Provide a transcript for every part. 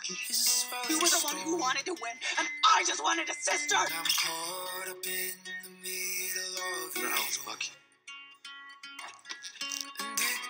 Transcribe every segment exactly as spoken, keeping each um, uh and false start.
Bucky. You were the one who wanted to win, and I just wanted a sister! I'm caught up in the middle of it. Where the hell is Bucky? And it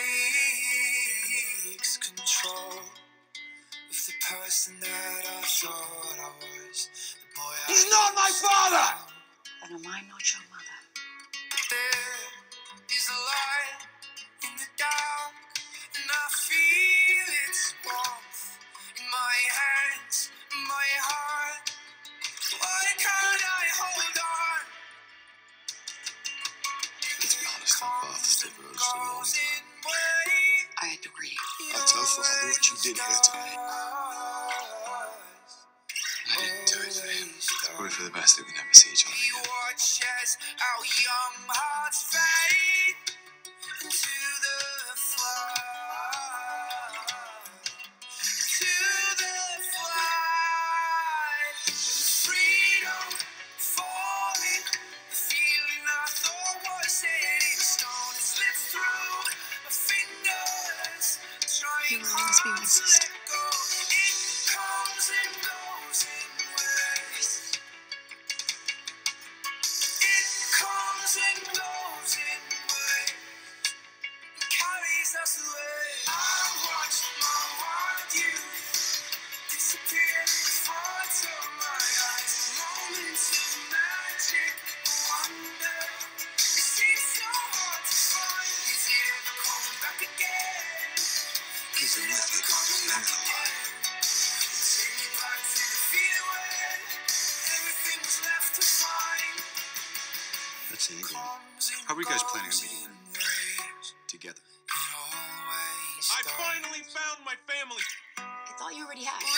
takes control of the person that I thought I was. The boy He's I not my father! Then am I not your mother? There is a light in the dark, and I feel its warmth in my hands, in my heart. Why can't I hold on? Let's be honest, our paths diverged a long time. I agree. I'll tell Father what you did here tonight. I didn't do it for him. Probably for the best that we never see each other again. He watches our young hearts fade into the flood, into the flood. Freedom falling, the feeling I thought was set in stone. It slips through my fingers, trying hard to let go. It comes and goes in waves. It comes and goes in waves. Carries us away. I watched my wild youth disappear before it's on my eyes. Moments of magic, wonder. It seems so hard to find. Is it ever coming back again? Is it ever coming back again? Take me back to the feeling when everything was left to find. That's it again. How are you guys planning on meeting them? Together. I finally found my family. I thought you already had.